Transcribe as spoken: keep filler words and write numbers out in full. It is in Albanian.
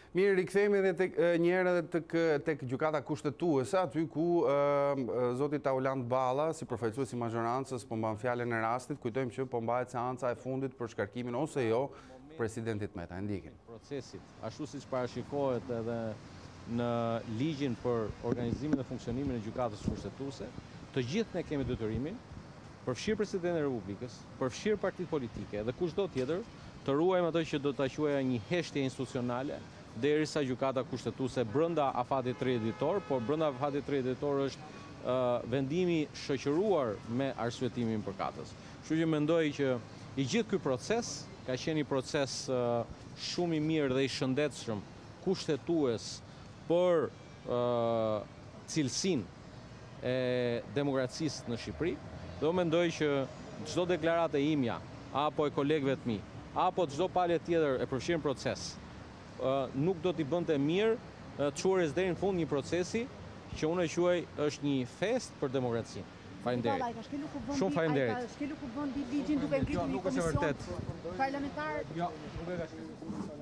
Mirë, rikthehemi edhe tek një herë edhe tek tek gjykata kushtetuese, aty ku uh, zoti Taulant Balla, si përfaqësues i majorancës, po mban fjalën e rastit. Kujtojmë që po mbahet seanca e fundit për shkarkimin ose jo presidentit Meta. E ndiqim. Procesit, ashtu siç parashikohet edhe në ligjin për organizimin dhe funksionimin e gjykatës kushtetuese, të gjithë ne kemi detyrimin, përfshirë presidentin e Republikës, përfshirë partitë politike dhe kushdo tjetër, të ruajmë ato që do ta quaja një heshtje institucionale, derisa gjykata kushtetuese brenda afatit tridhjetor, por brenda afatit tridhjetor është uh, vendimi shoqëruar me arsyetimin e mëkatës. Kështu që mendoj që i gjithë ky proces ka qenë një proces uh, shumë i mirë dhe i shëndetshëm, kushtetues për uh, cilësinë e demokracisë në Shqipëri. Dhe unë mendoj që çdo deklaratë e imja apo e kolegëve të mi, apo çdo palë tjetër e përfshirë në proces, Uh, nuk do t'i bënte mirë uh, çuarjes deri në fund një procesi që unë e quaj është një fest për demokracinë. Faleminderit. Shumë faleminderit. Shkelu ku bën ligjin duke ngritur një komision parlamentar. Jo, nuk e ka shkelur.